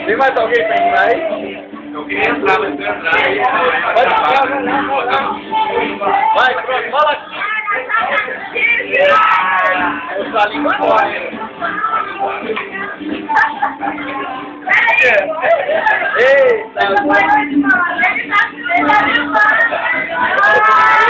Tem mais alguém pra entrar aí? Eu queria entrar, mas se eu entrar aí... Vai, pronto, fala aqui. O Salinho corre. Eita!